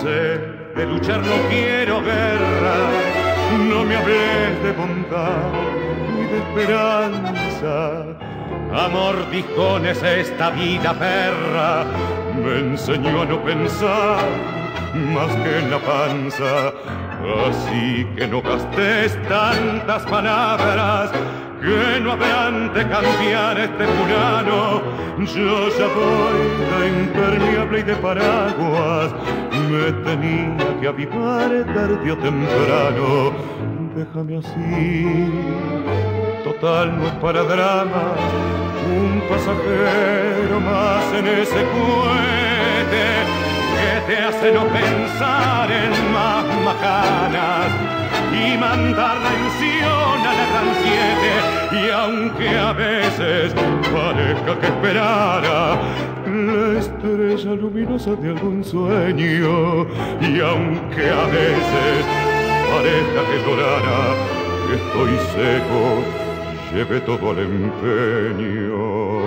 sé, de luchar no quiero guerra, no me hables de bondad ni de esperanza. A mordiscones esta vida perra me enseñó a no pensar más que en la panza. Así que no gastes tantas palabras que no habrán de cambiar este fulano. Yo ya voy de impermeable y de paraguas, me tenía que avivar tarde o temprano. Déjame así, total no es para dramas, un pasajero más en ese cohete que te hace no pensar en más macanas y mandar la ilusión a la gran 7. Y aunque a veces parezca que esperara la estrella luminosa de algún sueño, y aunque a veces parezca que llorara, estoy seco, lleve todo al empeño.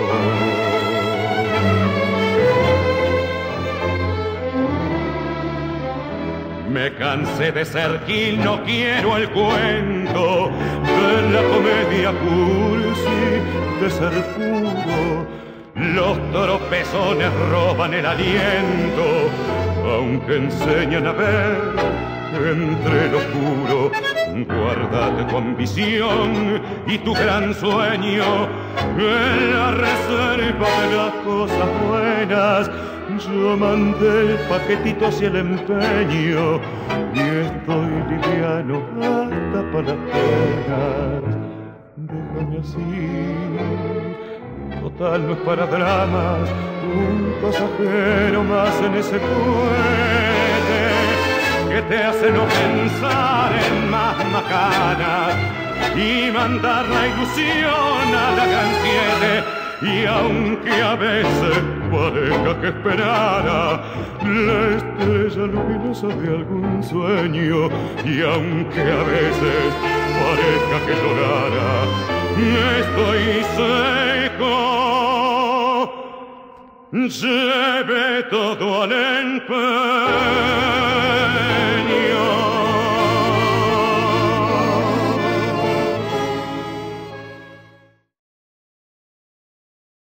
Me cansé de ser Gil, no quiero el cuento de la comedia cursi, de ser puro. Los tropezones roban el aliento, aunque enseñan a ver entre lo oscuro. Guárdate tu ambición y tu gran sueño en la reserva de las cosas buenas. Yo mandé el paquetito hacia el empeño y estoy liviano hasta para las penas. Déjame así, total no es para dramas, un pasajero más en ese cohete que te hace no pensar en más macanas y mandar la ilusión a la gran 7. Y aunque a veces parezca que esperara la estrella luminosa de algún sueño, y aunque a veces parezca que llorara, estoy seco, lleve todo al empeño.